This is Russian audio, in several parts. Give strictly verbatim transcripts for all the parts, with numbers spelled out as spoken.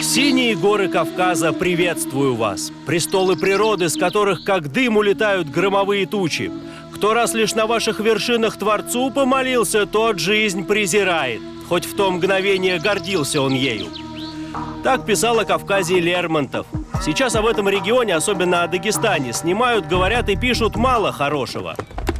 Синие горы Кавказа, приветствую вас! Престолы природы, с которых как дым улетают громовые тучи. Кто раз лишь на ваших вершинах Творцу помолился, тот жизнь презирает. Хоть в то мгновение гордился он ею. Так писал о Кавказе Лермонтов. Сейчас об этом регионе, особенно о Дагестане, снимают, говорят и пишут мало хорошего.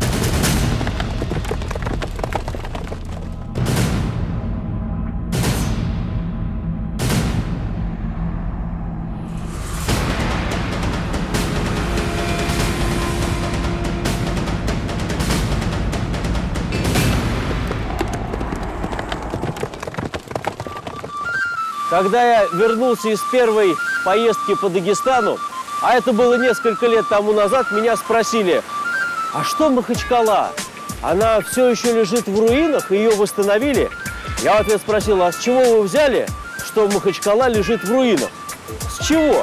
Когда я вернулся из первой поездки по Дагестану, а это было несколько лет тому назад, меня спросили: а что Махачкала? Она все еще лежит в руинах, ее восстановили? Я в ответ спросил: а с чего вы взяли, что Махачкала лежит в руинах? С чего?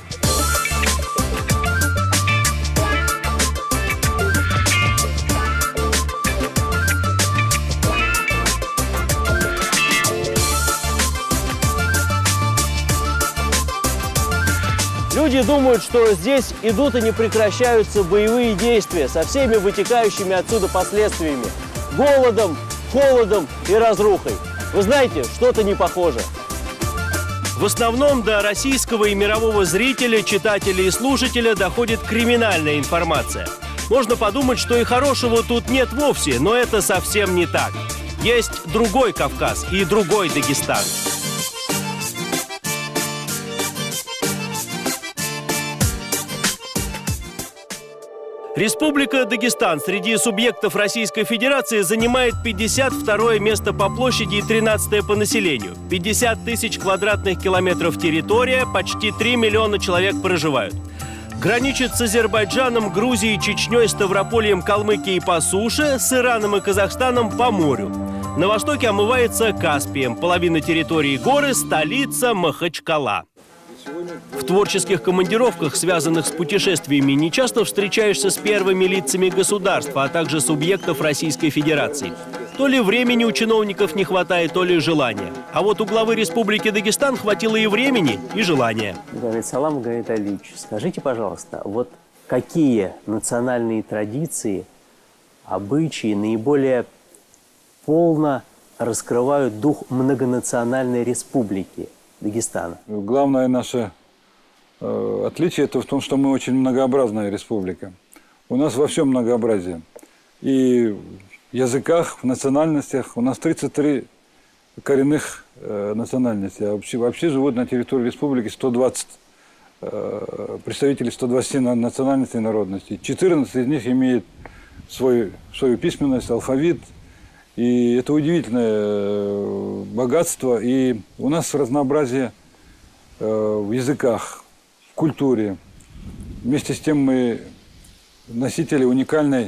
Люди думают, что здесь идут и не прекращаются боевые действия со всеми вытекающими отсюда последствиями. Голодом, холодом и разрухой. Вы знаете, что-то не похоже. В основном до российского и мирового зрителя, читателя и слушателя доходит криминальная информация. Можно подумать, что и хорошего тут нет вовсе, но это совсем не так. Есть другой Кавказ и другой Дагестан. Республика Дагестан среди субъектов Российской Федерации занимает пятьдесят второе место по площади и тринадцатое по населению. пятьдесят тысяч квадратных километров территория, почти три миллиона человек проживают. Граничит с Азербайджаном, Грузией, Чечней, Ставропольем, Калмыкией по суше, с Ираном и Казахстаном по морю. На востоке омывается Каспием, половина территории горы, столица Махачкала. В творческих командировках, связанных с путешествиями, нечасто встречаешься с первыми лицами государства, а также субъектов Российской Федерации. То ли времени у чиновников не хватает, то ли желания. А вот у главы Республики Дагестан хватило и времени, и желания. Салам Гайд Алиевич, скажите, пожалуйста, вот какие национальные традиции, обычаи наиболее полно раскрывают дух многонациональной республики Дагестана? Главное наше э, отличие это в том, что мы очень многообразная республика. У нас во всем многообразие. И в языках, в национальностях. У нас тридцать три коренных э, национальности. А вообще, вообще живут на территории республики сто двадцать э, представителей сто двадцати национальностей и народностей. четырнадцать из них имеют свой, свою письменность, алфавит. И это удивительное богатство. И у нас разнообразие в языках, в культуре. Вместе с тем мы носители уникальной,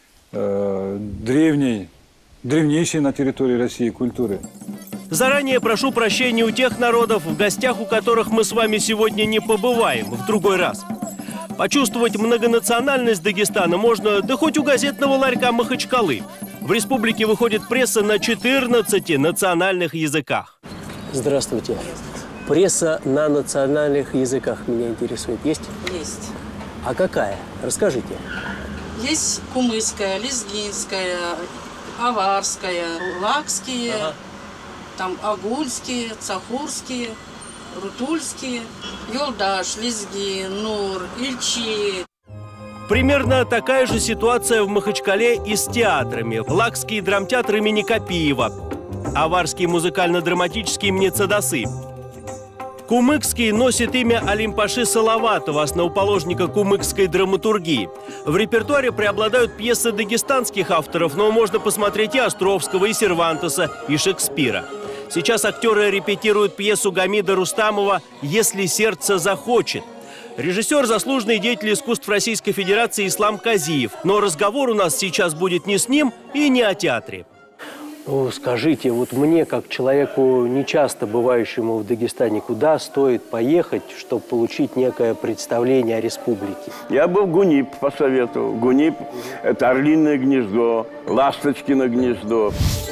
древней, древнейшей на территории России культуры. Заранее прошу прощения у тех народов, в гостях у которых мы с вами сегодня не побываем, в другой раз. Почувствовать многонациональность Дагестана можно, да хоть у газетного ларька Махачкалы. В республике выходит пресса на четырнадцати национальных языках. Здравствуйте. Пресса на национальных языках меня интересует. Есть? Есть. А какая? Расскажите. Есть кумыкская, лезгинская, аварская, лакские, ага. Там агульские, цахурские, рутульские, Юлдаш, Лезгин, Нур, Ильчи. Примерно такая же ситуация в Махачкале и с театрами. Лакский драмтеатр имени Копиева, аварский музыкально-драматический имени Цадасы. Кумыкский носит имя Алимпаши Салаватова, основоположника кумыкской драматургии. В репертуаре преобладают пьесы дагестанских авторов, но можно посмотреть и Островского, и Сервантеса, и Шекспира. Сейчас актеры репетируют пьесу Гамида Рустамова «Если сердце захочет». Режиссер – заслуженный деятель искусств Российской Федерации Ислам Казиев. Но разговор у нас сейчас будет не с ним и не о театре. Ну, скажите, вот мне, как человеку, нечасто бывающему в Дагестане, куда стоит поехать, чтобы получить некое представление о республике? Я был в Гунип, посоветовал. Гунип – это орлиное гнездо, ласточкино гнездо.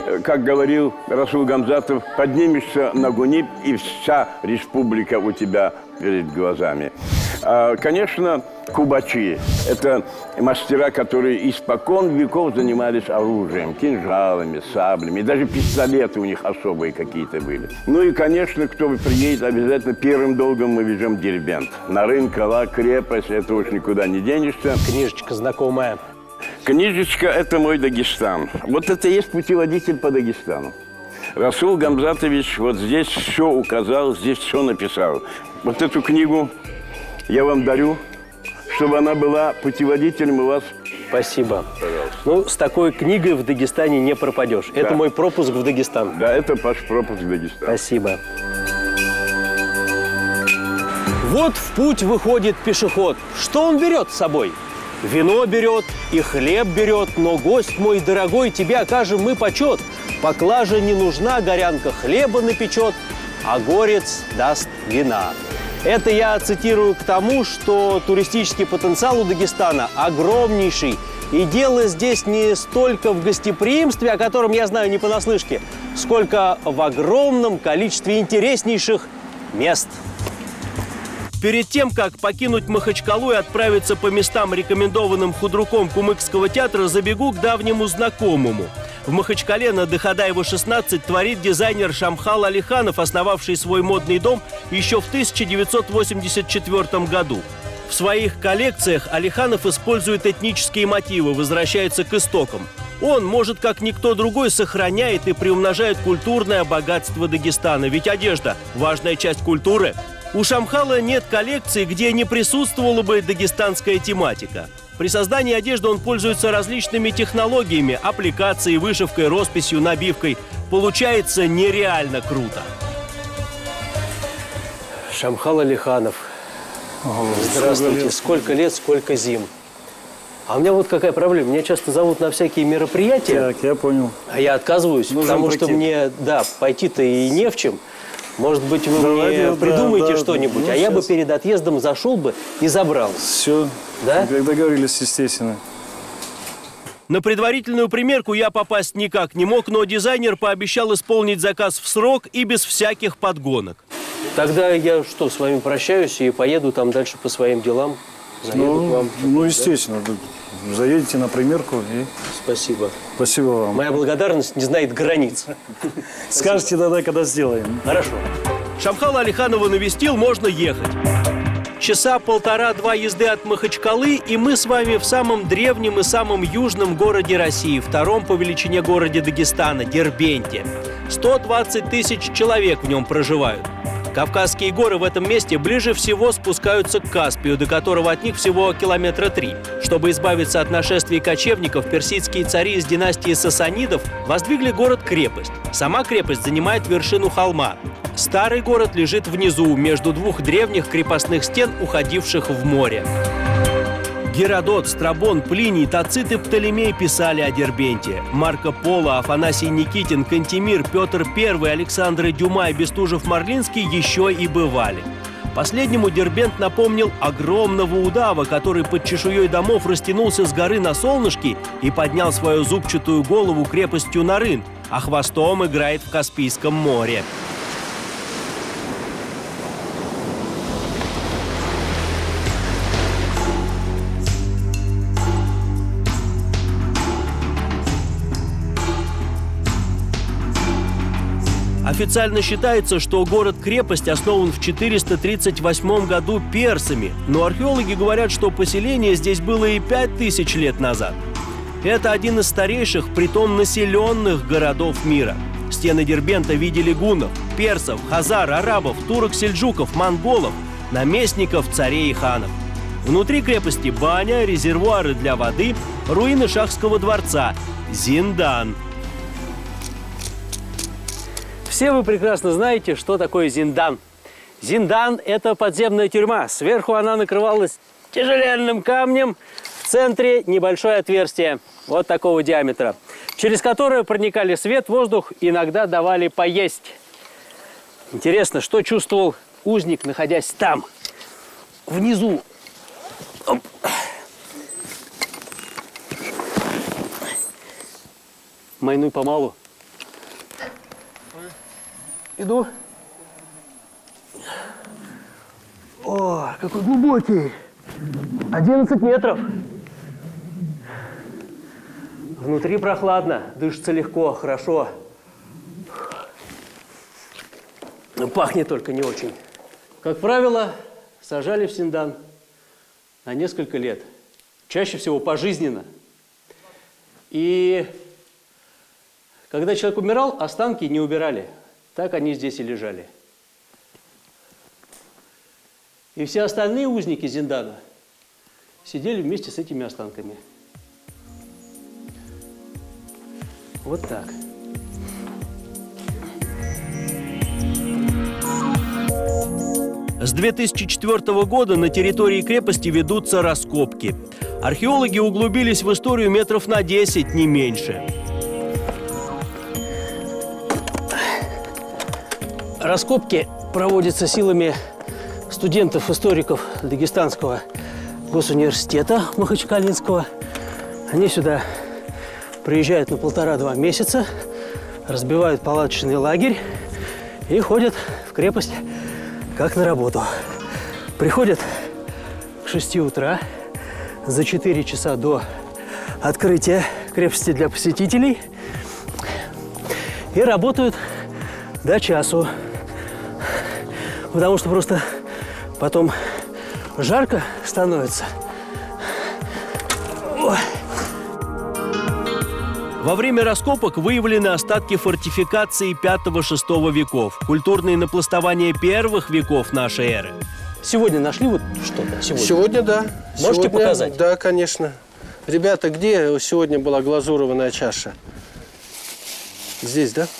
как говорил Расул Гамзатов, поднимешься на Гуниб, и вся республика у тебя перед глазами. А, конечно, кубачи – это мастера, которые испокон веков занимались оружием, кинжалами, саблями, даже пистолеты у них особые какие-то были. Ну и, конечно, кто приедет, обязательно первым долгом мы везем Дербент. Нарын, Кала, крепость – это уж никуда не денешься. Книжечка знакомая. Книжечка – это мой Дагестан. Вот это и есть путеводитель по Дагестану. Расул Гамзатович вот здесь все указал, здесь все написал. Вот эту книгу я вам дарю, чтобы она была путеводителем у вас. Спасибо. Пожалуйста. Ну, с такой книгой в Дагестане не пропадешь. Да. Это мой пропуск в Дагестан. Да, это ваш пропуск в Дагестан. Спасибо. Вот в путь выходит пешеход. Что он берет с собой? Вино берет и хлеб берет, но, гость мой дорогой, тебе окажем мы почет. Поклажа не нужна, горянка хлеба напечет, а горец даст вина. Это я цитирую к тому, что туристический потенциал у Дагестана огромнейший. И дело здесь не столько в гостеприимстве, о котором я знаю не понаслышке, сколько в огромном количестве интереснейших мест. Перед тем, как покинуть Махачкалу и отправиться по местам, рекомендованным худруком Кумыкского театра, забегу к давнему знакомому. В Махачкале на Доходаева, шестнадцать творит дизайнер Шамхал Алиханов, основавший свой модный дом еще в тысяча девятьсот восемьдесят четвёртом году. В своих коллекциях Алиханов использует этнические мотивы, возвращается к истокам. Он, может, как никто другой, сохраняет и приумножает культурное богатство Дагестана. Ведь одежда – важная часть культуры. У Шамхала нет коллекции, где не присутствовала бы дагестанская тематика. При создании одежды он пользуется различными технологиями, аппликацией, вышивкой, росписью, набивкой. Получается нереально круто. Шамхал Алиханов. Здравствуйте. Сколько лет, сколько зим. А у меня вот какая проблема. Меня часто зовут на всякие мероприятия. Так, я понял. А я отказываюсь, Нужен потому пакет. что мне, да, пойти-то и не в чем. Может быть, вы Давайте, мне да, придумаете да, что-нибудь, ну, а я бы сейчас. перед отъездом зашел бы и забрал. Все. Да? Как договорились, естественно. На предварительную примерку я попасть никак не мог, но дизайнер пообещал исполнить заказ в срок и без всяких подгонок. Тогда я что, с вами прощаюсь и поеду там дальше по своим делам? Заеду Ну, к вам. ну, естественно. Заедете на примерку и... Спасибо. Спасибо вам. Моя благодарность не знает границ. Скажете тогда, когда сделаем. Хорошо. Шамхала Алиханова навестил, можно ехать. Часа полтора-два езды от Махачкалы, и мы с вами в самом древнем и самом южном городе России, втором по величине городе Дагестана, Дербенте. сто двадцать тысяч человек в нем проживают. Кавказские горы в этом месте ближе всего спускаются к Каспию, до которого от них всего километра три. Чтобы избавиться от нашествий кочевников, персидские цари из династии сасанидов воздвигли город-крепость. Сама крепость занимает вершину холма. Старый город лежит внизу, между двух древних крепостных стен, уходивших в море. Геродот, Страбон, Плиний, Тацит и Птолемей писали о Дербенте. Марко Поло, Афанасий Никитин, Кантемир, Петр Первый, Александр Дюма и Бестужев-Марлинский еще и бывали. Последнему Дербент напомнил огромного удава, который под чешуей домов растянулся с горы на солнышке и поднял свою зубчатую голову крепостью Нарын, а хвостом играет в Каспийском море. Официально считается, что город-крепость основан в четыреста тридцать восьмом году персами, но археологи говорят, что поселение здесь было и пять тысяч лет назад. Это один из старейших, притом населенных городов мира. Стены Дербента видели гуннов, персов, хазар, арабов, турок-сельджуков, монголов, наместников, царей и ханов. Внутри крепости баня, резервуары для воды, руины шахского дворца, зиндан. Все вы прекрасно знаете, что такое зиндан. Зиндан – это подземная тюрьма. Сверху она накрывалась тяжеленным камнем. В центре небольшое отверстие, вот такого диаметра, через которое проникали свет, воздух, иногда давали поесть. Интересно, что чувствовал узник, находясь там, внизу. Оп. Майнуй помалу. Иду. О, какой глубокий. одиннадцать метров. Внутри прохладно, дышится легко, хорошо. Пахнет только не очень. Как правило, сажали в Синдан на несколько лет. Чаще всего пожизненно. И когда человек умирал, останки не убирали. Так они здесь и лежали. И все остальные узники Зиндана сидели вместе с этими останками. Вот так. С две тысячи четвёртого года на территории крепости ведутся раскопки. Археологи углубились в историю метров на десять, не меньше. Раскопки проводятся силами студентов-историков Дагестанского госуниверситета Махачкалинского. Они сюда приезжают на полтора-два месяца, разбивают палаточный лагерь и ходят в крепость как на работу. Приходят к шести утра, за четыре часа до открытия крепости для посетителей и работают до часу. Потому что просто потом жарко становится. Ой. Во время раскопок выявлены остатки фортификаций пятого-шестого веков, культурные напластования первых веков нашей эры. Сегодня нашли вот что-то? Сегодня, сегодня да. Можете сегодня, показать? Да, конечно. Ребята, где сегодня была глазурованная чаша? Здесь, да?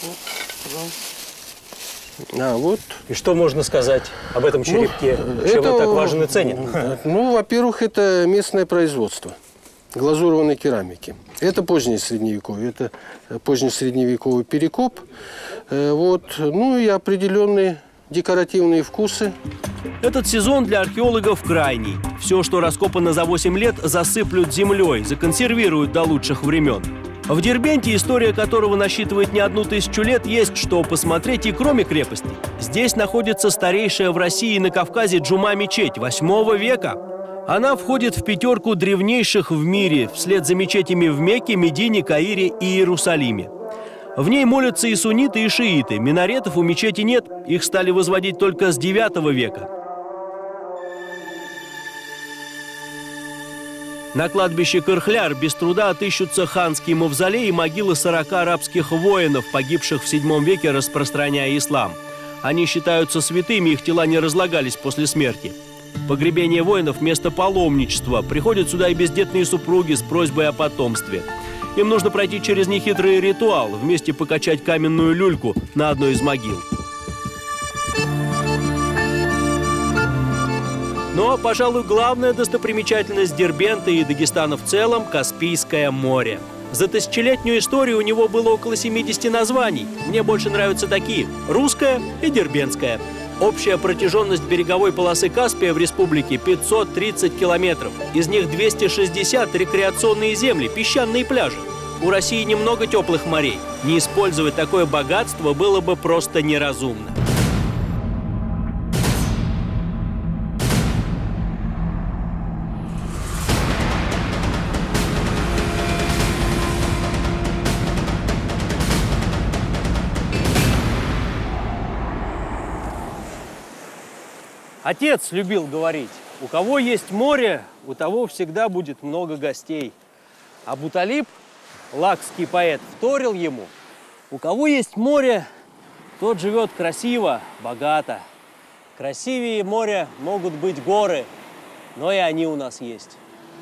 А, вот. И что можно сказать об этом черепке? Ну, Чем это, он так важен и ценен? Ну, во-первых, это местное производство глазурованной керамики. Это позднее средневековье, это позднесредневековый перекоп. Вот. Ну и определенные декоративные вкусы. Этот сезон для археологов крайний. Все, что раскопано за восемь лет, засыплют землей, законсервируют до лучших времен. В Дербенте, история которого насчитывает не одну тысячу лет, есть что посмотреть и кроме крепости. Здесь находится старейшая в России и на Кавказе Джума-мечеть восьмого века. Она входит в пятерку древнейших в мире, вслед за мечетями в Мекке, Медине, Каире и Иерусалиме. В ней молятся и сунниты, и шииты. Минаретов у мечети нет, их стали возводить только с девятого века. На кладбище Кырхляр без труда отыщутся ханские мавзолеи и могилы сорока арабских воинов, погибших в седьмом веке, распространяя ислам. Они считаются святыми, их тела не разлагались после смерти. Погребение воинов – место паломничества. Приходят сюда и бездетные супруги с просьбой о потомстве. Им нужно пройти через нехитрый ритуал, вместе покачать каменную люльку на одной из могил. Но, пожалуй, главная достопримечательность Дербента и Дагестана в целом – Каспийское море. За тысячелетнюю историю у него было около семидесяти названий. Мне больше нравятся такие – русское и дербентское. Общая протяженность береговой полосы Каспия в республике пятьсот тридцать километров. Из них двести шестьдесят – рекреационные земли, песчаные пляжи. У России немного теплых морей. Не использовать такое богатство было бы просто неразумно. Отец любил говорить, у кого есть море, у того всегда будет много гостей. А Буталип, лакский поэт, вторил ему, у кого есть море, тот живет красиво, богато. Красивее моря могут быть горы, но и они у нас есть.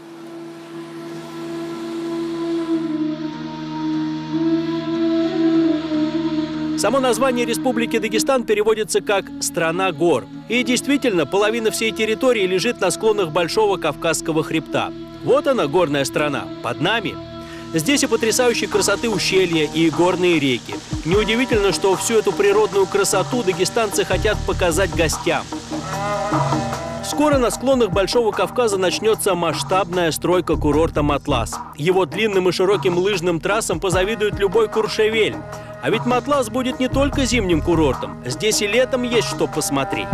Само название Республики Дагестан переводится как «страна гор». И действительно, половина всей территории лежит на склонах Большого Кавказского хребта. Вот она, горная страна, под нами. Здесь и потрясающей красоты ущелья, и горные реки. Неудивительно, что всю эту природную красоту дагестанцы хотят показать гостям. Скоро на склонах Большого Кавказа начнется масштабная стройка курорта «Матлас». Его длинным и широким лыжным трассам позавидует любой Куршевель. А ведь Матлас будет не только зимним курортом. Здесь и летом есть что посмотреть.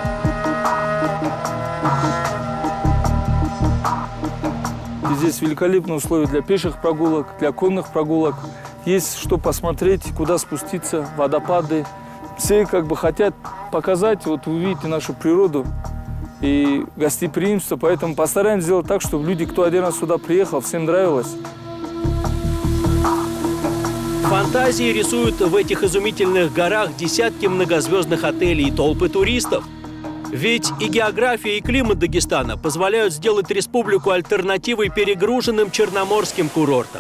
Здесь великолепные условия для пеших прогулок, для конных прогулок. Есть что посмотреть, куда спуститься, водопады. Все как бы хотят показать, вот увидеть нашу природу и гостеприимство. Поэтому постараемся сделать так, чтобы люди, кто один раз сюда приехал, всем нравилось. Фантазии рисуют в этих изумительных горах десятки многозвездных отелей и толпы туристов. Ведь и география, и климат Дагестана позволяют сделать республику альтернативой перегруженным черноморским курортам.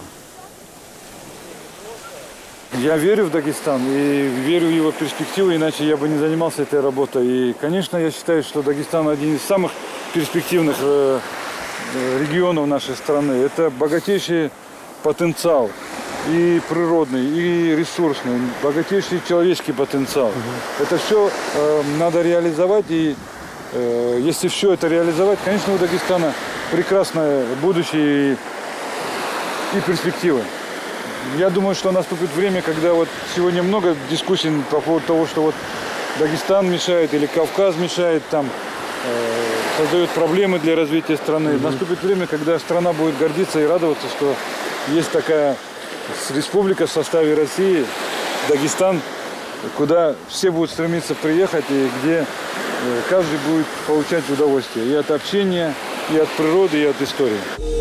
Я верю в Дагестан и верю в его перспективы, иначе я бы не занимался этой работой. И, конечно, я считаю, что Дагестан один из самых перспективных э, регионов нашей страны. Это богатейший потенциал. И природный, и ресурсный, богатейший человеческий потенциал. Угу. Это все э, надо реализовать, и э, если все это реализовать, конечно, у Дагестана прекрасное будущее и, и перспективы. Я думаю, что наступит время, когда вот сегодня много дискуссий по поводу того, что вот Дагестан мешает или Кавказ мешает, там э, создает проблемы для развития страны. Угу. Наступит время, когда страна будет гордиться и радоваться, что есть такая республика в составе России, Дагестан, куда все будут стремиться приехать и где каждый будет получать удовольствие и от общения, и от природы, и от истории.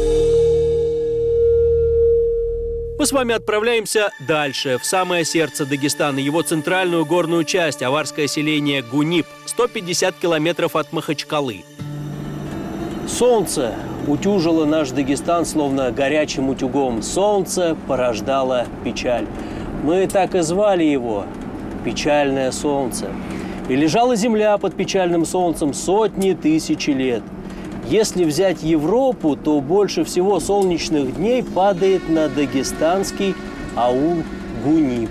Мы с вами отправляемся дальше, в самое сердце Дагестана, его центральную горную часть, аварское селение Гунип, сто пятьдесят километров от Махачкалы. Солнце утюжило наш Дагестан словно горячим утюгом. Солнце порождало печаль. Мы так и звали его – печальное солнце. И лежала земля под печальным солнцем сотни тысяч лет. Если взять Европу, то больше всего солнечных дней падает на дагестанский аул Гунип.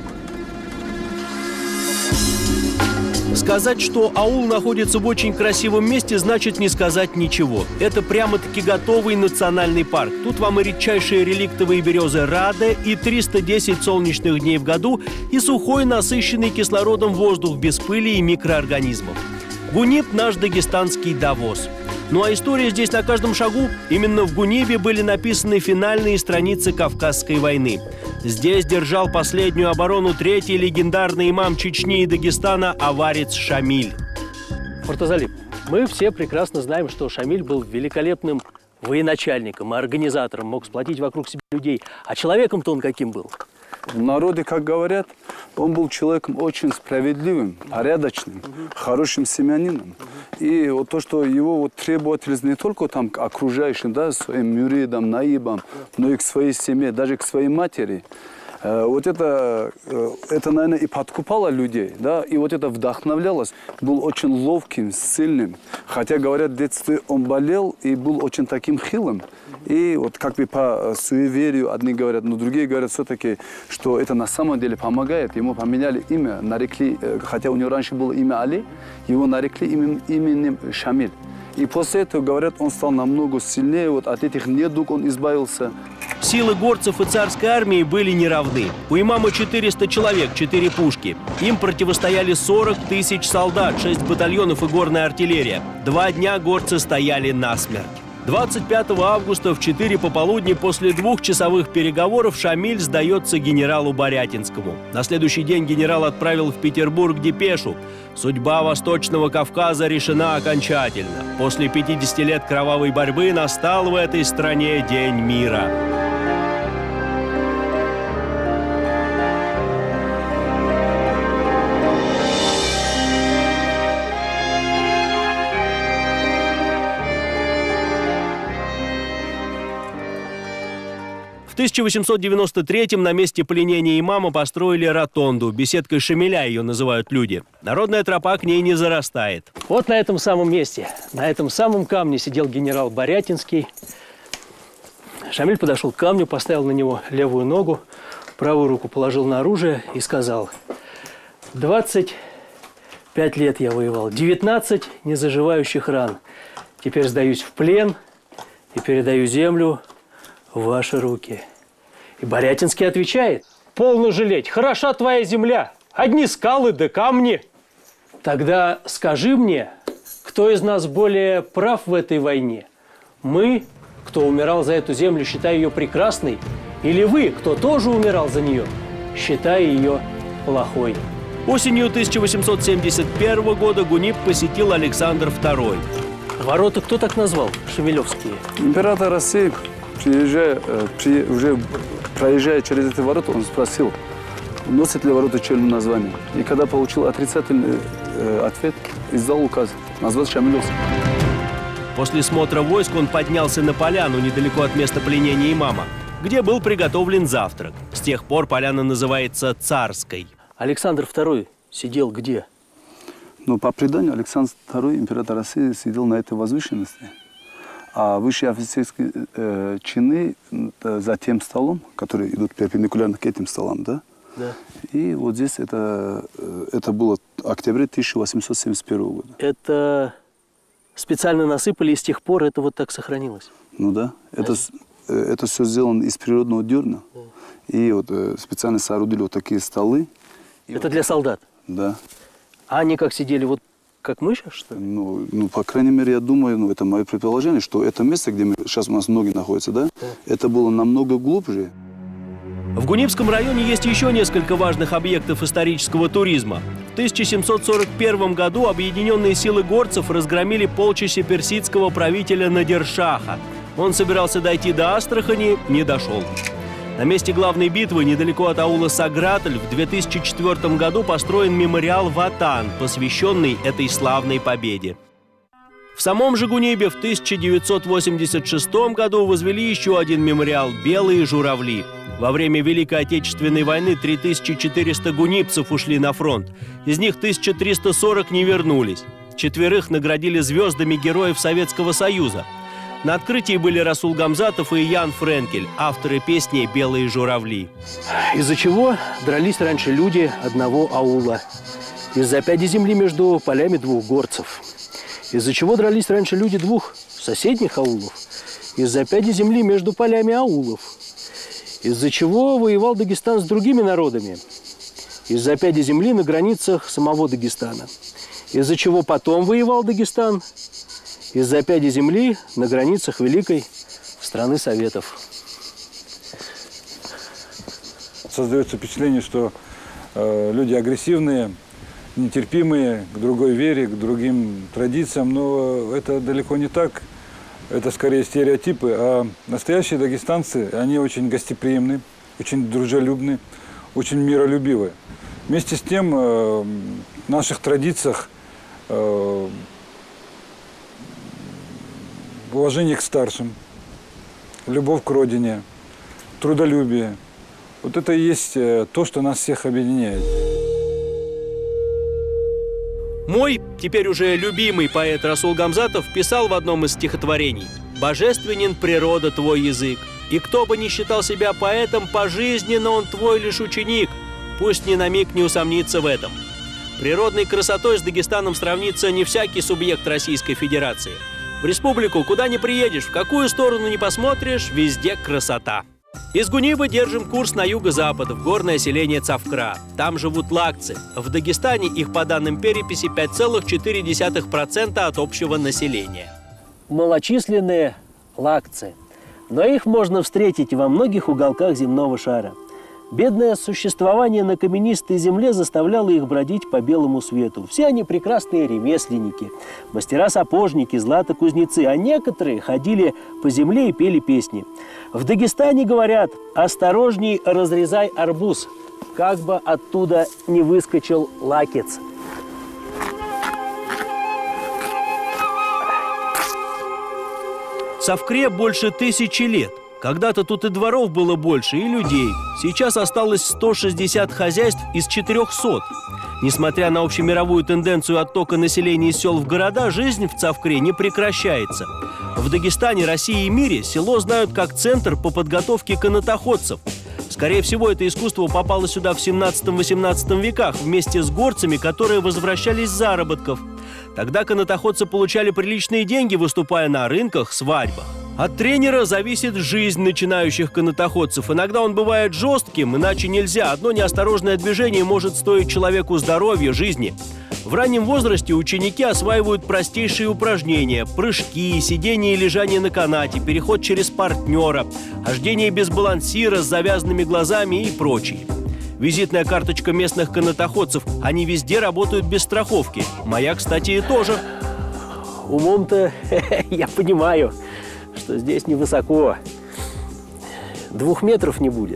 Сказать, что аул находится в очень красивом месте, значит не сказать ничего. Это прямо-таки готовый национальный парк. Тут вам и редчайшие реликтовые березы Раде, и триста десять солнечных дней в году, и сухой, насыщенный кислородом воздух без пыли и микроорганизмов. Гунип – наш дагестанский Давос. Ну а история здесь на каждом шагу. Именно в Гунипе были написаны финальные страницы Кавказской войны. Здесь держал последнюю оборону третий легендарный имам Чечни и Дагестана аварец Шамиль. Муртазали, мы все прекрасно знаем, что Шамиль был великолепным военачальником, организатором, мог сплотить вокруг себя людей. А человеком-то он каким был? В народе, как говорят, он был человеком очень справедливым, порядочным, хорошим семьянином. И вот то, что его вот требовательность не только там к окружающим, да, своим мюридам, наибам, но и к своей семье, даже к своей матери. Вот это, это, наверное, и подкупало людей, да, и вот это вдохновлялось. Был очень ловким, сильным. Хотя, говорят, в детстве он болел и был очень таким хилым. И вот как бы по суеверию одни говорят, но другие говорят все-таки, что это на самом деле помогает. Ему поменяли имя, нарекли, хотя у него раньше было имя Али, его нарекли именем, именем Шамиль. И после этого, говорят, он стал намного сильнее, вот от этих недуг он избавился. Силы горцев и царской армии были неравны. У имама четыреста человек, четыре пушки. Им противостояли сорок тысяч солдат, шесть батальонов и горная артиллерия. Два дня горцы стояли насмерть. двадцать пятого августа в четыре пополудни после двухчасовых переговоров Шамиль сдается генералу Борятинскому. На следующий день генерал отправил в Петербург депешу. Судьба Восточного Кавказа решена окончательно. После пятидесяти лет кровавой борьбы настал в этой стране День мира. В тысяча восемьсот девяносто третьем на месте пленения имама построили ротонду. Беседкой Шамиля ее называют люди. Народная тропа к ней не зарастает. Вот на этом самом месте, на этом самом камне сидел генерал Борятинский. Шамиль подошел к камню, поставил на него левую ногу, правую руку положил на оружие и сказал: двадцать пять лет я воевал, девятнадцать незаживающих ран. Теперь сдаюсь в плен и передаю землю в ваши руки. И Борятинский отвечает: Полно жалеть. Хороша твоя земля. Одни скалы да камни. Тогда скажи мне, кто из нас более прав в этой войне? Мы, кто умирал за эту землю, считая ее прекрасной, или вы, кто тоже умирал за нее, считая ее плохой? Осенью тысяча восемьсот семьдесят первого года Гунип посетил Александр второй. Ворота кто так назвал? Шевелевские. Император России, приезжая, при, уже проезжая через эти ворота, он спросил, носят ли ворота черное название. И когда получил отрицательный э, ответ, издал указ назвать Шамилевским. После смотра войск он поднялся на поляну недалеко от места пленения имама, где был приготовлен завтрак. С тех пор поляна называется Царской. Александр второй сидел где? Но по преданию Александр второй, император России, сидел на этой возвышенности. А высшие офицерские э, чины э, за тем столом, которые идут перпендикулярно к этим столам, да? Да. И вот здесь это, э, это было октября тысяча восемьсот семьдесят первого года. Это специально насыпали, и с тех пор это вот так сохранилось? Ну да. Это, э, это все сделано из природного дерна. Да. И вот э, специально соорудили вот такие столы. И это вот, для солдат? Да. А они как сидели, вот как мы сейчас, что ли? Ну, ну, по крайней мере, я думаю, ну, это мое предположение, что это место, где мы, сейчас у нас ноги находятся, да, да, это было намного глубже. В Гунипском районе есть еще несколько важных объектов исторического туризма. В тысяча семьсот сорок первом году объединенные силы горцев разгромили полчища персидского правителя Надир-Шаха. Он собирался дойти до Астрахани, не дошел. На месте главной битвы, недалеко от аула Сагратль, в две тысячи четвёртом году построен мемориал Ватан, посвященный этой славной победе. В самом же Гунибе в тысяча девятьсот восемьдесят шестом году возвели еще один мемориал «Белые журавли». Во время Великой Отечественной войны три тысячи четыреста гунипцев ушли на фронт. Из них тысяча триста сорок не вернулись. Четверых наградили звездами Героев Советского Союза. На открытии были Расул Гамзатов и Ян Френкель, авторы песни «Белые журавли». Из-за чего дрались раньше люди одного аула? Из-за пяди земли между полями двух горцев. Из-за чего дрались раньше люди двух соседних аулов? Из-за пяди земли между полями аулов. Из-за чего воевал Дагестан с другими народами? Из-за пяди земли на границах самого Дагестана. Из-за чего потом воевал Дагестан? Из-за пяди земли на границах великой страны Советов. Создается впечатление, что э, люди агрессивные, нетерпимые к другой вере, к другим традициям, но это далеко не так. Это скорее стереотипы. А настоящие дагестанцы, они очень гостеприимны, очень дружелюбны, очень миролюбивы. Вместе с тем, э, в наших традициях э, уважение к старшим, любовь к родине, трудолюбие. Вот это и есть то, что нас всех объединяет. Мой, теперь уже любимый поэт Расул Гамзатов писал в одном из стихотворений: «Божественен природа твой язык, и кто бы ни считал себя поэтом, пожизненно он твой лишь ученик, пусть ни на миг не усомнится в этом». Природной красотой с Дагестаном сравнится не всякий субъект Российской Федерации. В республику куда ни приедешь, в какую сторону ни посмотришь, везде красота. Из Гунибы держим курс на юго-запад, в горное селение Цавкра. Там живут лакцы. В Дагестане их, по данным переписи, пять целых четыре десятых процента от общего населения. Малочисленные лакцы. Но их можно встретить во многих уголках земного шара. Бедное существование на каменистой земле заставляло их бродить по белому свету. Все они прекрасные ремесленники, мастера-сапожники, златокузнецы, а некоторые ходили по земле и пели песни. В Дагестане говорят: «Осторожней, разрезай арбуз, как бы оттуда не выскочил лакец». Цавкре больше тысячи лет. Когда-то тут и дворов было больше, и людей. Сейчас осталось сто шестьдесят хозяйств из четырёхсот. Несмотря на общемировую тенденцию оттока населения из сел в города, жизнь в Цавкре не прекращается. В Дагестане, России и мире село знают как центр по подготовке канатоходцев. Скорее всего, это искусство попало сюда в семнадцатом-восемнадцатом веках вместе с горцами, которые возвращались с заработков. Тогда канатоходцы получали приличные деньги, выступая на рынках, свадьбах. От тренера зависит жизнь начинающих канатоходцев. Иногда он бывает жестким, иначе нельзя. Одно неосторожное движение может стоить человеку здоровья, жизни. В раннем возрасте ученики осваивают простейшие упражнения – прыжки, сидение и лежание на канате, переход через партнера, хождение без балансира с завязанными глазами и прочее. Визитная карточка местных канатоходцев – они везде работают без страховки. Моя, кстати, тоже. Умом-то я понимаю, что здесь невысоко. Двух метров не будет.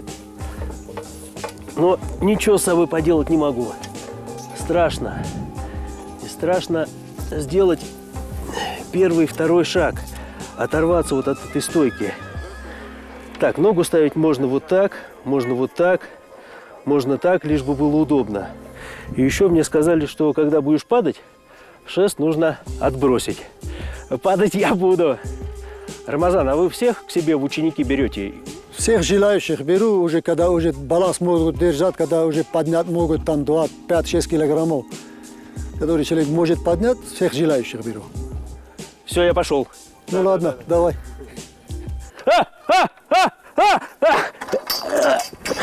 Но ничего с собой поделать не могу. Страшно. И страшно сделать первый, второй шаг. Оторваться вот от этой стойки. Так, ногу ставить можно вот так, можно вот так, можно так, лишь бы было удобно. И еще мне сказали, что когда будешь падать, шест нужно отбросить. Падать я буду. Рамазан, а вы всех к себе в ученики берете? Всех желающих беру, уже когда уже баланс могут держать, когда уже поднять могут там два, пять, шесть килограммов. Который человек может поднять, всех желающих беру. Все, я пошел. Ну ладно, давай. А, а, а, а, а.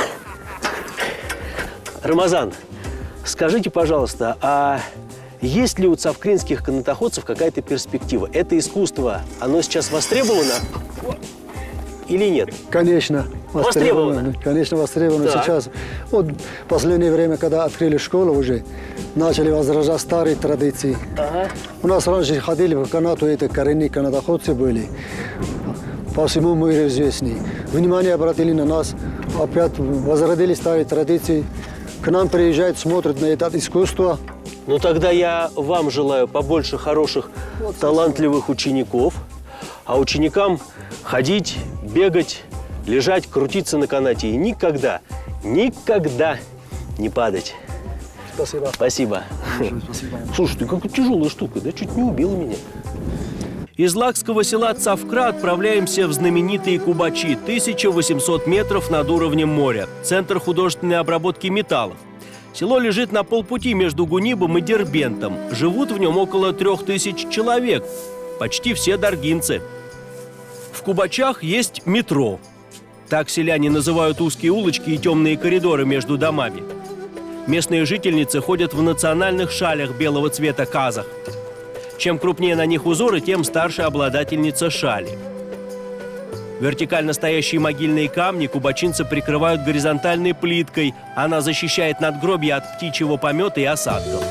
Рамазан, скажите, пожалуйста, а есть ли у цавкринских канатоходцев какая-то перспектива? Это искусство, оно сейчас востребовано или нет? Конечно, востребовано. востребовано. Конечно, востребовано так. Сейчас. Вот в последнее время, когда открыли школу уже, начали возрождать старые традиции. Ага. У нас раньше ходили в канату, это коренные канатоходцы были. По всему миру известные. Внимание обратили на нас, опять возродили старые традиции. К нам приезжают, смотрят на это искусство. Ну тогда я вам желаю побольше хороших, вот, талантливых учеников, а ученикам ходить, бегать, лежать, крутиться на канате и никогда, никогда не падать. Спасибо. Спасибо. Спасибо. Слушай, ты какая тяжелая штука, да чуть не убила меня. Из лакского села Цавкра отправляемся в знаменитые Кубачи, тысяча восемьсот метров над уровнем моря, центр художественной обработки металлов. Село лежит на полпути между Гунибом и Дербентом. Живут в нем около трех тысяч человек, почти все даргинцы. В Кубачах есть метро. Так селяне называют узкие улочки и темные коридоры между домами. Местные жительницы ходят в национальных шалях белого цвета казах. Чем крупнее на них узоры, тем старше обладательница шали. Вертикально стоящие могильные камни кубачинцы прикрывают горизонтальной плиткой. Она защищает надгробья от птичьего помета и осадков.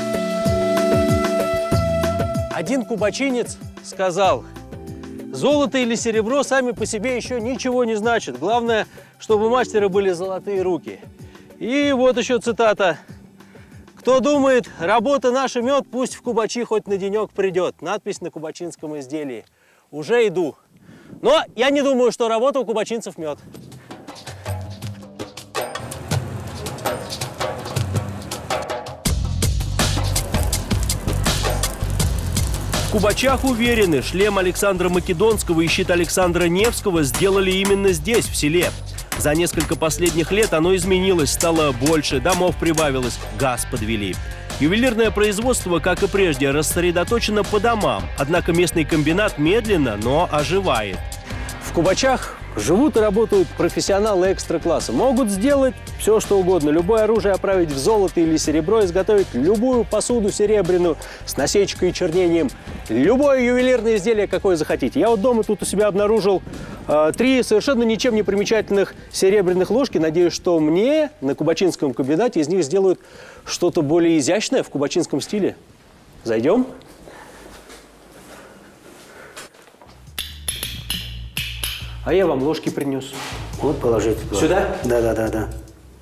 Один кубачинец сказал: золото или серебро сами по себе еще ничего не значат. Главное, чтобы у мастера были золотые руки. И вот еще цитата. Кто думает, работа наша мед, пусть в Кубачи хоть на денек придет. Надпись на кубачинском изделии. Уже иду. Но я не думаю, что работа у кубачинцев мед. В Кубачах уверены, шлем Александра Македонского и щит Александра Невского сделали именно здесь, в селе. За несколько последних лет оно изменилось, стало больше, домов прибавилось, газ подвели. Ювелирное производство, как и прежде, рассредоточено по домам, однако местный комбинат медленно, но оживает. В Кубачах живут и работают профессионалы экстра-класса. Могут сделать все, что угодно. Любое оружие оправить в золото или серебро, изготовить любую посуду серебряную с насечкой и чернением. Любое ювелирное изделие, какое захотите. Я вот дома тут у себя обнаружил э, три совершенно ничем не примечательных серебряных ложки. Надеюсь, что мне на кубачинском комбинате из них сделают что-то более изящное в кубачинском стиле. Зайдем? А я вам ложки принес. Вот положите туда. Сюда? Да, да, да, да.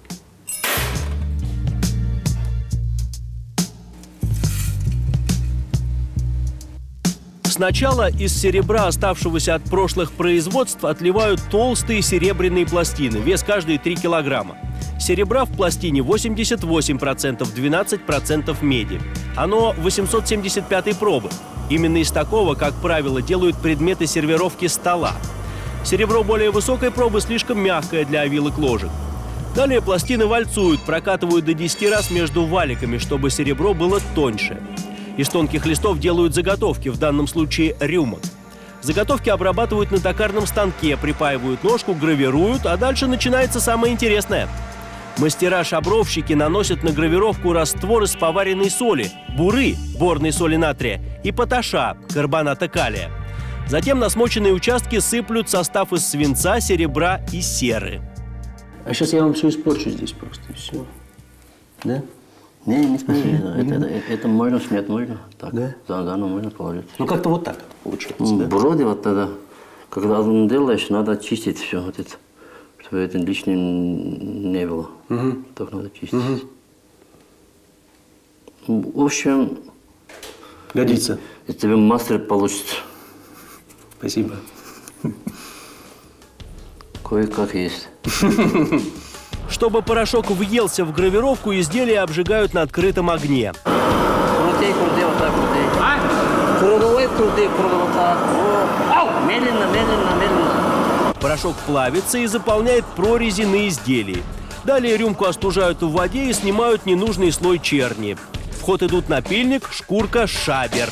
Сначала из серебра, оставшегося от прошлых производств, отливают толстые серебряные пластины, вес каждой три килограмма. Серебра в пластине восемьдесят восемь процентов, двенадцать процентов меди. Оно восемьсот семьдесят пятой пробы. Именно из такого, как правило, делают предметы сервировки стола. Серебро более высокой пробы слишком мягкое для вилок ложек. Далее пластины вальцуют, прокатывают до десяти раз между валиками, чтобы серебро было тоньше. Из тонких листов делают заготовки, в данном случае рюмок. Заготовки обрабатывают на токарном станке, припаивают ножку, гравируют, а дальше начинается самое интересное. Мастера-шабровщики наносят на гравировку раствор из поваренной соли, буры, борной соли натрия, и поташа, карбоната калия. Затем на смоченные участки сыплют состав из свинца, серебра и серы. А сейчас я вам все испорчу здесь просто, и все. Да? Не, не смотри, это, это, это можно снять, можно. Так. Да? Да, да, ну можно положить. Ну как-то вот так получается, ну, да? Вроде вот тогда, когда делаешь, надо чистить все вот это, чтобы это лишним не было. Угу. Так надо чистить. Угу. В общем... Годится. Из тебя мастер получится. Спасибо. Кое-как есть. Чтобы порошок въелся в гравировку, изделия обжигают на открытом огне. Крути, крути, вот так крути. А? Крути, крути, крути, вот так. Ау! Медленно, медленно, медленно. Порошок плавится и заполняет прорези на изделии. Далее рюмку остужают в воде и снимают ненужный слой черни. В ход идут напильник, шкурка, шабер.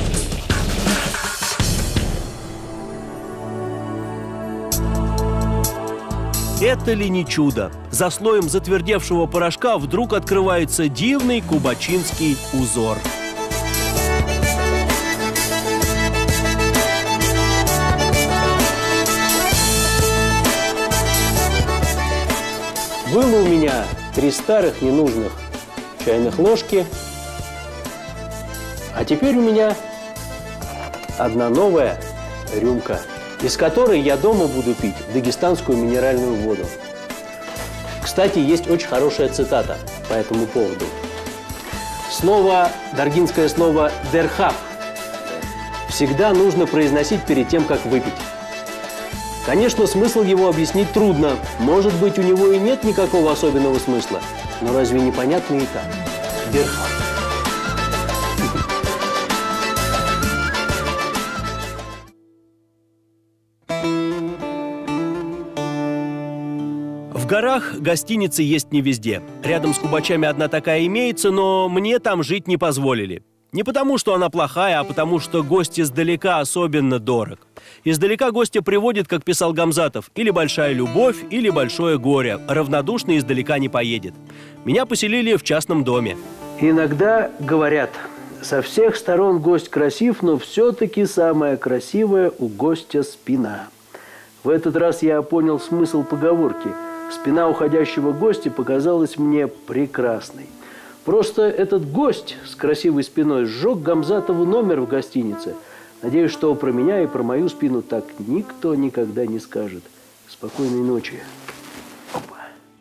Это ли не чудо? За слоем затвердевшего порошка вдруг открывается дивный кубачинский узор. Было у меня три старых ненужных чайных ложки, а теперь у меня одна новая рюмка, из которой я дома буду пить дагестанскую минеральную воду. Кстати, есть очень хорошая цитата по этому поводу. Слово, даргинское слово «дерхаб» всегда нужно произносить перед тем, как выпить. Конечно, смысл его объяснить трудно. Может быть, у него и нет никакого особенного смысла. Но разве непонятно и так? Дерхаб. В горах гостиницы есть не везде. Рядом с Кубачами одна такая имеется, но мне там жить не позволили. Не потому, что она плохая, а потому, что гость издалека особенно дорог. Издалека гостя приводит, как писал Гамзатов, или большая любовь, или большое горе. Равнодушный издалека не поедет. Меня поселили в частном доме. Иногда говорят, со всех сторон гость красив, но все-таки самое красивое у гостя спина. В этот раз я понял смысл поговорки. Спина уходящего гостя показалась мне прекрасной. Просто этот гость с красивой спиной сжег Гамзатову номер в гостинице. Надеюсь, что про меня и про мою спину так никто никогда не скажет. Спокойной ночи. Опа.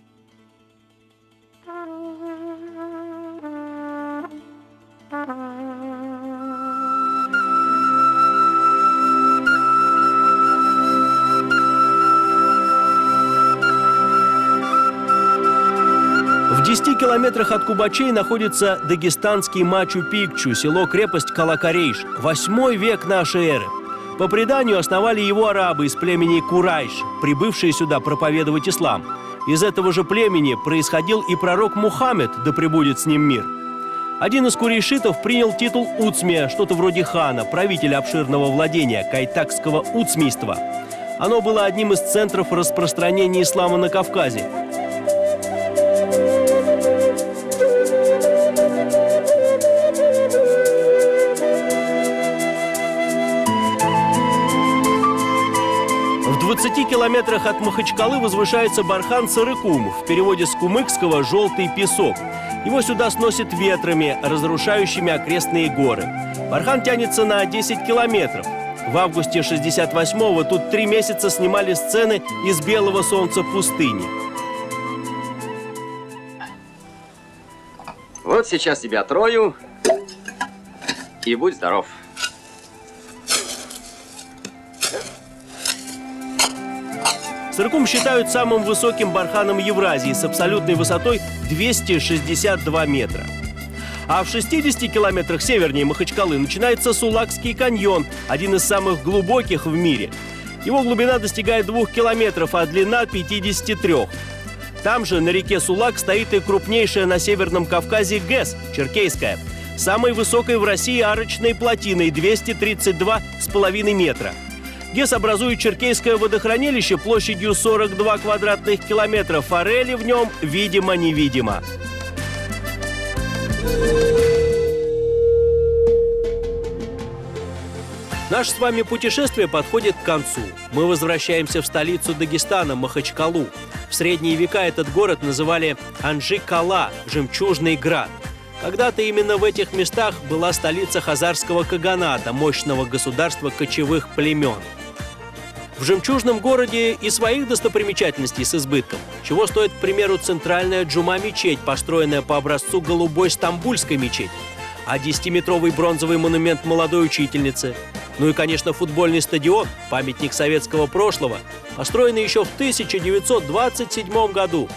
В десяти километрах от Кубачей находится дагестанский Мачу-Пикчу, село-крепость Калакарейш, восьмой век нашей эры. По преданию, основали его арабы из племени Курайш, прибывшие сюда проповедовать ислам. Из этого же племени происходил и пророк Мухаммед, да пребудет с ним мир. Один из курейшитов принял титул уцмия, что-то вроде хана, правителя обширного владения, кайтакского уцмийства. Оно было одним из центров распространения ислама на Кавказе. В двадцати километрах от Махачкалы возвышается Бархан-Сарыкум, в переводе с кумыкского «желтый песок». Его сюда сносит ветрами, разрушающими окрестные горы. Бархан тянется на десять километров. В августе шестьдесят восьмого тут три месяца снимали сцены из белого солнца пустыни. Вот сейчас тебя отрою, и будь здоров. Сарыкум считают самым высоким барханом Евразии с абсолютной высотой двести шестьдесят два метра. А в шестидесяти километрах севернее Махачкалы начинается Сулакский каньон, один из самых глубоких в мире. Его глубина достигает двух километров, а длина пятидесяти трёх. Там же на реке Сулак стоит и крупнейшая на Северном Кавказе ГЭС – Черкейская, самой высокой в России арочной плотиной двести тридцать два с половиной метра. ГЭС образует Черкесское водохранилище площадью сорок два квадратных километра. Форели в нем видимо-невидимо. Наше с вами путешествие подходит к концу. Мы возвращаемся в столицу Дагестана, Махачкалу. В средние века этот город называли Анжи-Кала, жемчужный град. Когда-то именно в этих местах была столица хазарского каганата, мощного государства кочевых племен. В жемчужном городе и своих достопримечательностей с избытком. Чего стоит, к примеру, центральная джума-мечеть, построенная по образцу голубой стамбульской мечети, а десятиметровый бронзовый монумент молодой учительнице. Ну и, конечно, футбольный стадион, памятник советского прошлого, построенный еще в тысяча девятьсот двадцать седьмом году.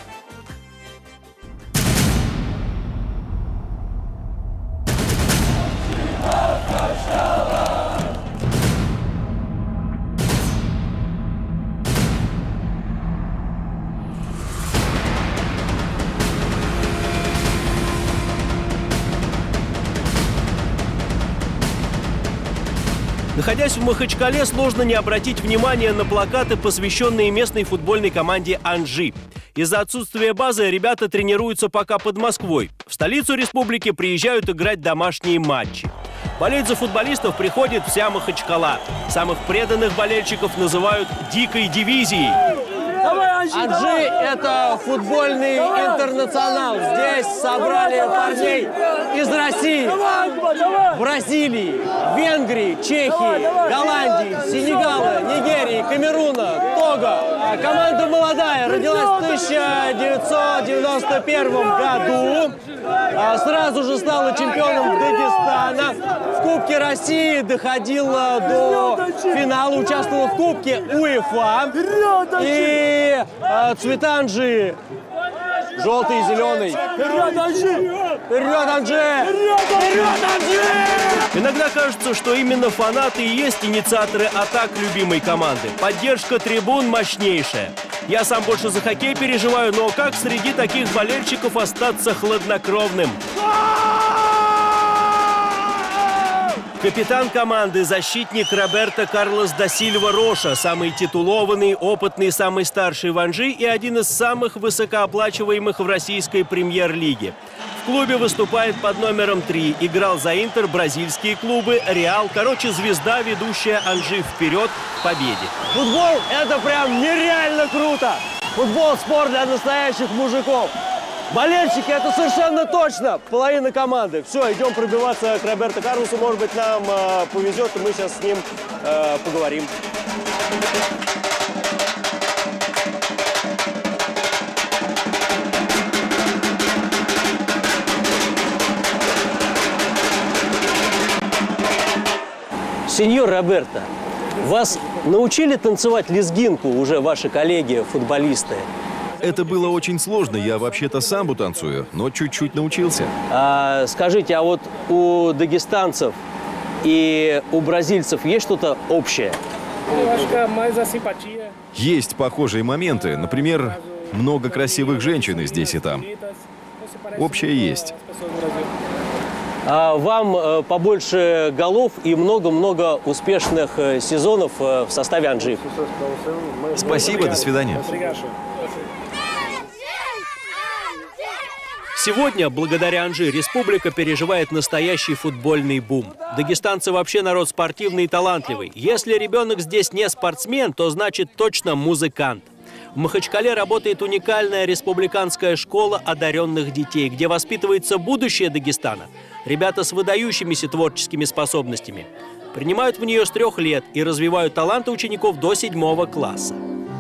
Находясь в Махачкале, сложно не обратить внимание на плакаты, посвященные местной футбольной команде «Анжи». Из-за отсутствия базы ребята тренируются пока под Москвой. В столицу республики приезжают играть домашние матчи. Болеть за футболистов приходит вся Махачкала. Самых преданных болельщиков называют «дикой дивизией». Анжи – это футбольный интернационал. Здесь собрали парней из России, Бразилии, Венгрии, Чехии, Голландии, Сенегала, Нигерии, Камеруна, Того. Команда молодая, родилась в тысяча девятьсот девяносто первом году. Сразу же стала чемпионом Дагестана. В Кубке России доходила до финала, участвовала в Кубке УЕФА. И э, цвета Анжи желтый и зеленый. Вперед, Анжи! Вперед, Анжи! Вперед, Анжи! Иногда кажется, что именно фанаты и есть инициаторы атак любимой команды. Поддержка трибун мощнейшая. Я сам больше за хоккей переживаю, но как среди таких болельщиков остаться хладнокровным? Капитан команды, защитник Роберто Карлос да Сильва Роша, самый титулованный, опытный, самый старший в Анжи и один из самых высокооплачиваемых в российской премьер-лиге. В клубе выступает под номером три, играл за Интер, бразильские клубы, Реал. Короче, звезда, ведущая Анжи вперед к победе. Футбол – это прям нереально круто! Футбол – спорт для настоящих мужиков. Болельщики – это совершенно точно половина команды. Все, идем пробиваться к Роберто Карлосу. Может быть, нам э, повезет, и мы сейчас с ним э, поговорим. Сеньор Роберто, вас научили танцевать лезгинку уже ваши коллеги-футболисты? Это было очень сложно. Я вообще-то самбо танцую, но чуть-чуть научился. А, скажите, а вот у дагестанцев и у бразильцев есть что-то общее? Есть похожие моменты. Например, много красивых женщин и здесь, и там. Общее есть. А вам э, побольше голов и много-много успешных э, сезонов э, в составе Анжи. Спасибо, до свидания. Сегодня, благодаря Анжи, республика переживает настоящий футбольный бум. Дагестанцы вообще народ спортивный и талантливый. Если ребенок здесь не спортсмен, то значит точно музыкант. В Махачкале работает уникальная республиканская школа одаренных детей, где воспитывается будущее Дагестана. Ребята с выдающимися творческими способностями. Принимают в нее с трех лет и развивают таланты учеников до седьмого класса.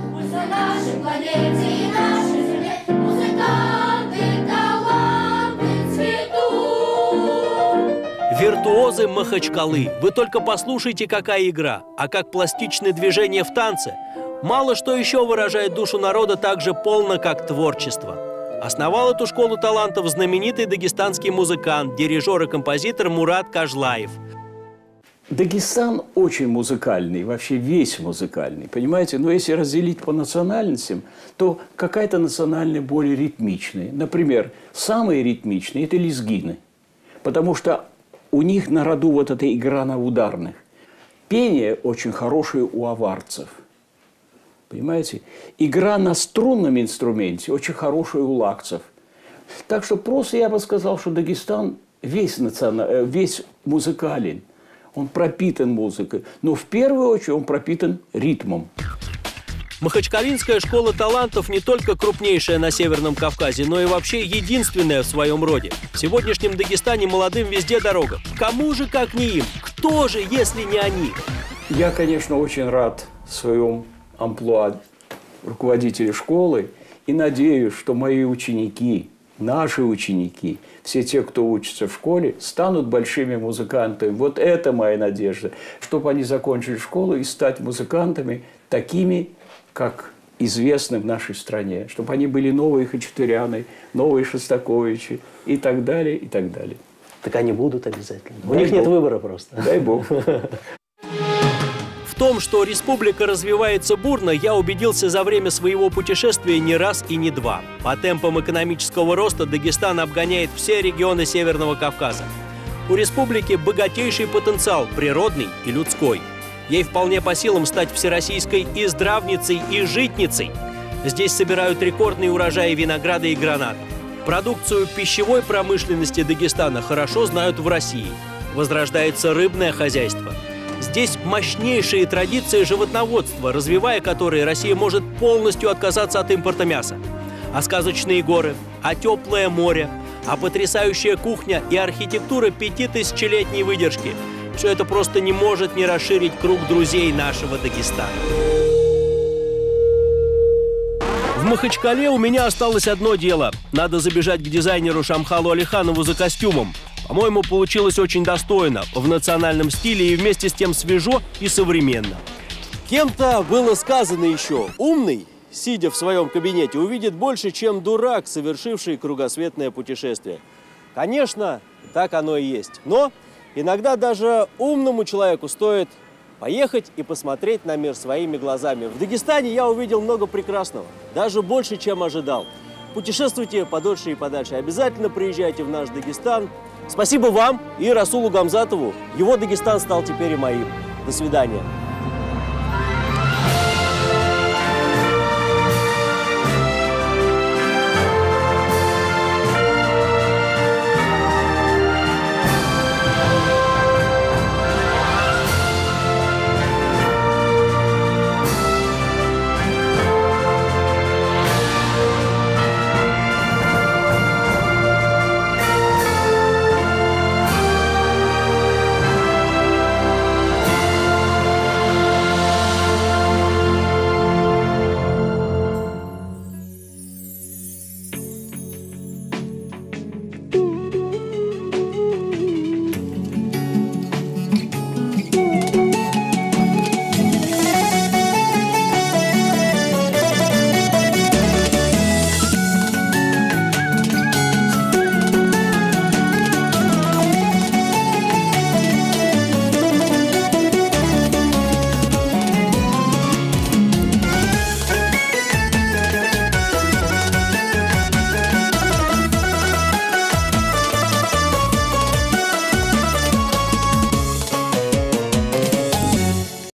Виртуозы Махачкалы. Вы только послушайте, какая игра, а как пластичные движения в танце. Мало что еще выражает душу народа так же полно, как творчество. Основал эту школу талантов знаменитый дагестанский музыкант, дирижер и композитор Мурат Кажлаев. Дагестан очень музыкальный, вообще весь музыкальный, понимаете? Но если разделить по национальностям, то какая-то национальная более ритмичная. Например, самые ритмичные – это лезгины, потому что у них на роду вот эта игра на ударных. Пение очень хорошее у аварцев. Понимаете? Игра на струнном инструменте очень хорошая у лакцев. Так что просто я бы сказал, что Дагестан весь, националь... весь музыкален. Он пропитан музыкой. Но в первую очередь он пропитан ритмом. Махачкалинская школа талантов не только крупнейшая на Северном Кавказе, но и вообще единственная в своем роде. В сегодняшнем Дагестане молодым везде дорога. Кому же, как не им? Кто же, если не они? Я, конечно, очень рад в своем амплуа руководителя школы и надеюсь, что мои ученики, наши ученики, все те, кто учится в школе, станут большими музыкантами. Вот это моя надежда, чтобы они закончили школу и стать музыкантами такими, как известны в нашей стране, чтобы они были новые Хачатуряны, новые Шостаковичи и так далее, и так далее. Так они будут обязательно. У Дай них Бог. нет выбора просто. Дай Бог. В том, что республика развивается бурно, я убедился за время своего путешествия не раз и не два. По темпам экономического роста Дагестан обгоняет все регионы Северного Кавказа. У республики богатейший потенциал – природный и людской. Ей вполне по силам стать всероссийской и здравницей, и житницей. Здесь собирают рекордные урожаи винограда и граната. Продукцию пищевой промышленности Дагестана хорошо знают в России. Возрождается рыбное хозяйство. Здесь мощнейшие традиции животноводства, развивая которые Россия может полностью отказаться от импорта мяса. А сказочные горы, а теплое море, а потрясающая кухня и архитектура пятитысячелетней выдержки – все это просто не может не расширить круг друзей нашего Дагестана. В Махачкале у меня осталось одно дело. Надо забежать к дизайнеру Шамхалу Алиханову за костюмом. По-моему, получилось очень достойно, в национальном стиле и вместе с тем свежо и современно. Кем-то было сказано еще: умный, сидя в своем кабинете, увидит больше, чем дурак, совершивший кругосветное путешествие. Конечно, так оно и есть. Но иногда даже умному человеку стоит поехать и посмотреть на мир своими глазами. В Дагестане я увидел много прекрасного, даже больше, чем ожидал. Путешествуйте подольше и подальше. Обязательно приезжайте в наш Дагестан. Спасибо вам и Расулу Гамзатову. Его Дагестан стал теперь и моим. До свидания.